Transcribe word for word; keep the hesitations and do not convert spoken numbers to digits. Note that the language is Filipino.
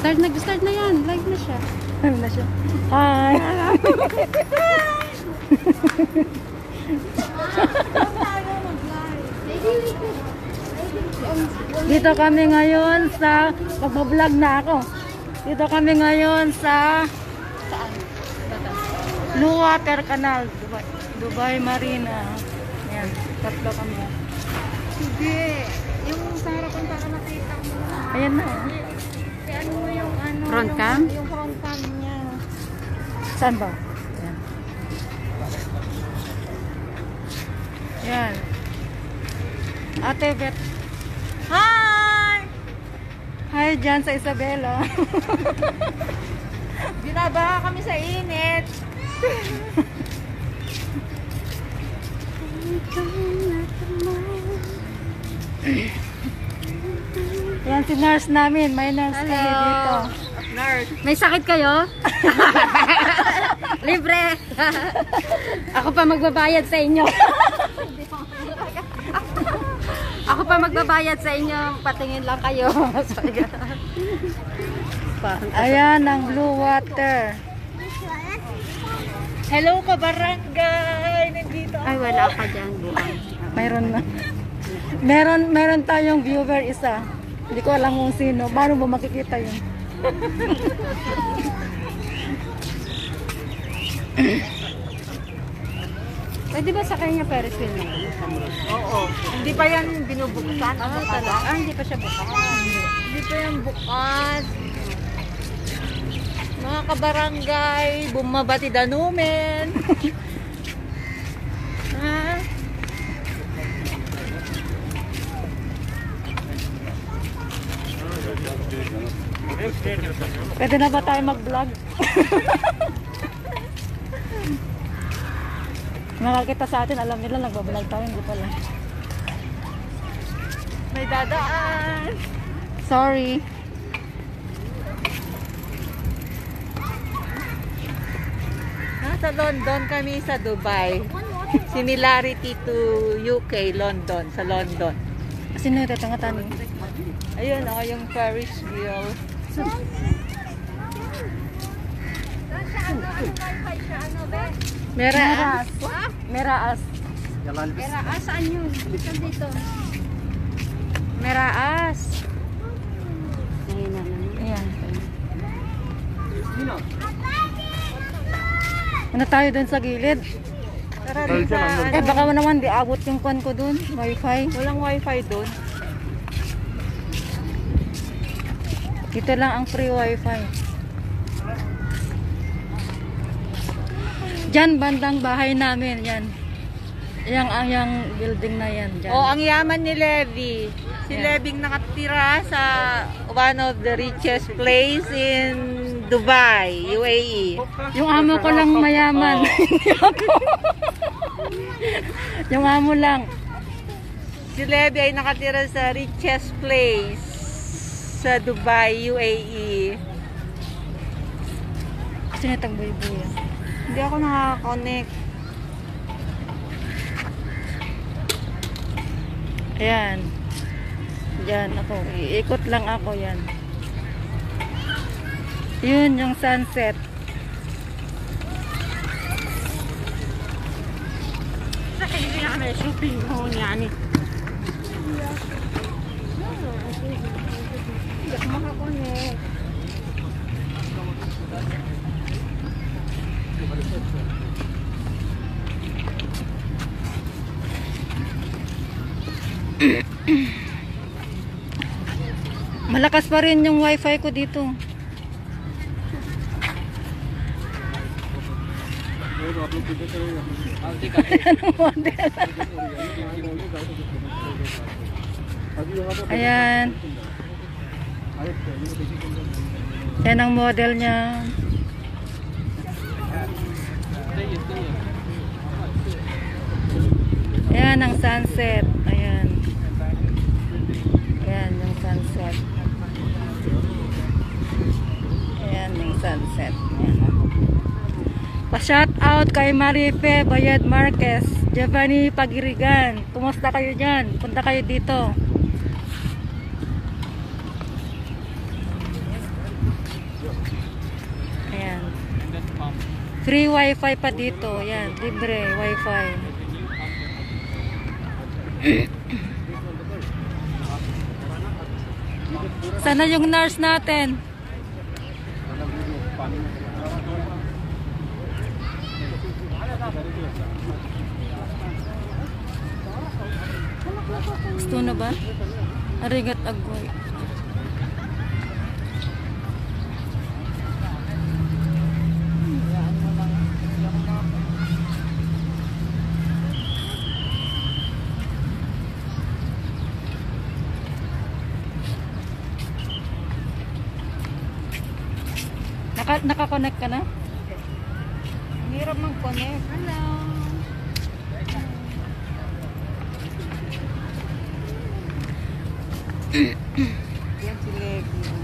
Start, nag-start na yan. Live na siya. Live na siya. Hi! Dito kami ngayon sa magbablog na ako. Dito kami ngayon sa Saan? Blue Water Canal, Dubai, Dubai Marina. Ayan, tatlo kami. Hindi. Yung sa harapan para makita mo. Ayan na. Si ano mo yung ano? Front yung, cam? Yung front cam niya. Saan ba? Ayan. Ayan. Ate Bet. Hi! Hi dyan sa Isabela. Binabaha kami sa init. Yan si nurse namin. May nurse Hello. kayo dito. Nurse. May sakit kayo? Libre. Ako pa magbabayad sa inyo. Ako pa magbabayad sa inyo. Patingin lang kayo. Ayan ang Blue Water. Hello ka barangay. Nandito. Ay wala ka dyan. Mayroon na. Meron, meron tayong viewer isa. Hindi ko alam kung sino. Paano mo makikita yun? Pwede ba sa kanya Ferris wheel na? Oo. Hindi pa yan binubuksan. Ah, talaga? Ah, hindi pa siya bukas. Hindi pa yan bukas. Mga kabarangay, bumabati danumen. Ha? Pwede na ba tayo mag-vlog? Nakakita sa atin, alam nila nagbablog tayo, hindi pala. May dadaan. Sorry. Nasa London kami sa Dubai. Similarity to U K, London, sa London. Sino yung tatanga-taning? Ayun o, oh, yung Ferris wheel. Meraas. Meraas. Meraas, saan yun? Saan dito? Meraas. Ayun na lang. Ayan. Ano tayo dun sa gilid? Tara rin sa, ano, Eh baka naman di abot yung kwan ko dun. Wifi. walang wifi doon. Dito lang ang free wifi. Diyan bandang bahay namin. Yan. Yang ang yang building na yan. Dyan. Oh, ang yaman ni Levy. Si Yeah. Levy nakatira sa one of the richest place in Dubai, U A E. Yung amo ko lang mayaman. Hindi ako. Yung amo lang. Si Levy ay nakatira sa richest place sa Dubai, U A E. Sino itong buy-buy? Hindi ako nakaka-connect. Ayan. Diyan ako. Iikot lang ako yan. Yun yung sunset. Sa hindi na kami shopping mo niya ni. Hindi ako makakonek. Malakas pa rin yung wifi ko dito. Anong model? Ayan. Yan ang model niya. Ayan ang sunset. Ayan. Ayan yung sunset. Ayan yung sunset. Ayan. Pa-shout out kay Marife Bayad Marquez, Giovanni Pagirigan. Kumusta kayo dyan? Punta kayo dito. Ayan. Free wifi pa dito. Ayan, libre wifi. Sana yung nurse natin. Gusto na ba? Arigat agoy. Naka, naka-connect ka na? Ang hirap mag-connect. Hello. Yan si Legi.